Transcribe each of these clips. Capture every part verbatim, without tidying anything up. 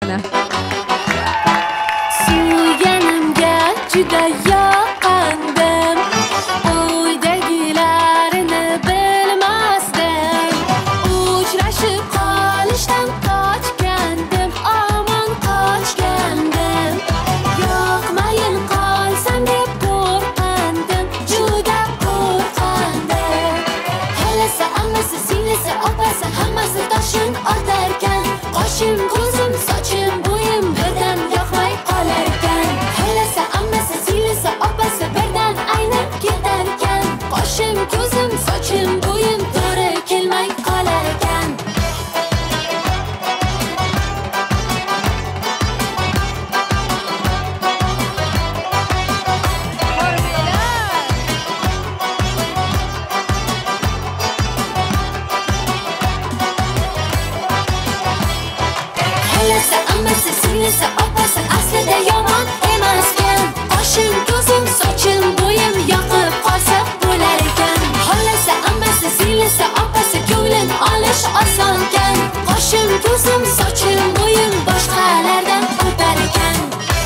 Suyganimga juda yoqandim, uydagilarini bilmasdim. Uchrashib qolishdan qochgandim, omon qochgandim. Yoqmayin qolsam deb qo'rqandim, juda qo'rqandim. Xolasi, ammasi, singlisi, opasi hammasi toshin otarkan. Qoshim, ko'zim, sochim, bo'yim birdan yoqmay qolarkan. Xolasi, ammasi, singlisi, opasi birdan aynib ketarkan. Qoshim, ko'zim, sochim, bo'yim to'g'ri kelmay qolarkan. Xolasi, ammasi, singlisi, opasi aslida yomon emaskan. Qoshim, ko'zim, sochim, bo'yim yoqib qolsa bo'lar ekan. Xolasi, ammasi, singlisi, opasi ko'nglim olish osonkan. Qoshim, ko'zim, sochim, bo'yim boshqalardan o'tar ekan.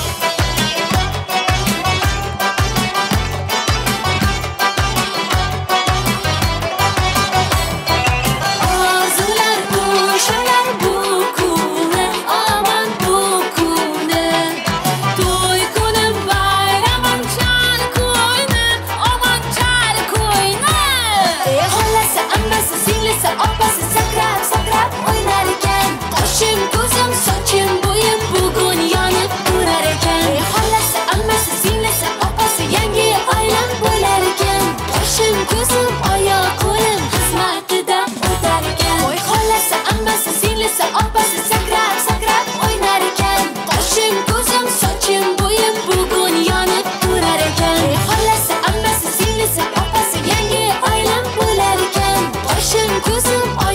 Orzular, o'shalar bu kuni, omon bu kuni. To'y kunim, bayramim, chal ko'yni, omon chal ko'yni. Xolasi, ammasi, singlisi, opasi sakrab, sakrab o'ynar ekan. Qoshim, ko'zim, sochim, bo'yim bugun yonib turar ekan. Xolasi, ammasi, singlisi, opasi yangi oilam bo'lar ekan. Qoshim, ko'zim, oyoq qo'lim xizmatida o'tar ekan. Voy xolasi, ammasi, singlisi, opasi sakrab, sakrab o'ynar ekan. Qoshim, ko'zim, sochim, bo'yim bugun yonib turar ekan. Xolasi, ammasi, singlisi, opasi yangi oilam bo'lar ekan. Qoshim, ko'zim,